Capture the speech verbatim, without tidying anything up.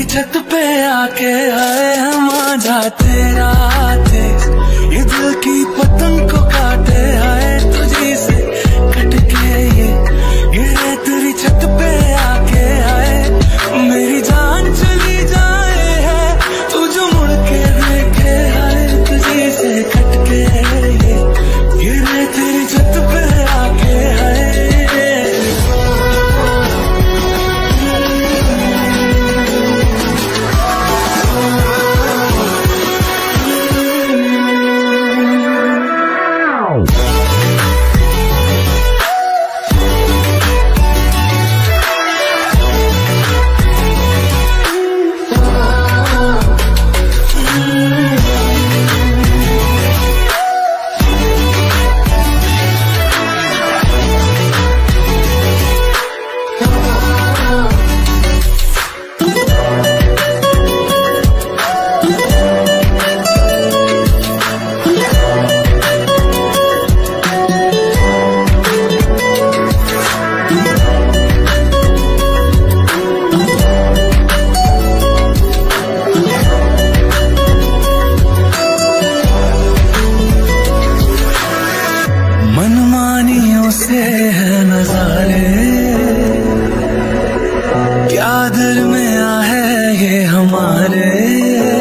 तेरी छत पे आके आए हम आजा तेरा देश, ये दिल की पतंग को काटे आए तुझे से कटके ये ये तेरी छत पे आके आए मेरी जान चली जाए है तू जो मुड़ के देखे आए तुझे से कटके ये ये तेरी छत पे आके आए। मनमानियों से है नजारे क्या दरमिया है ये हमारे।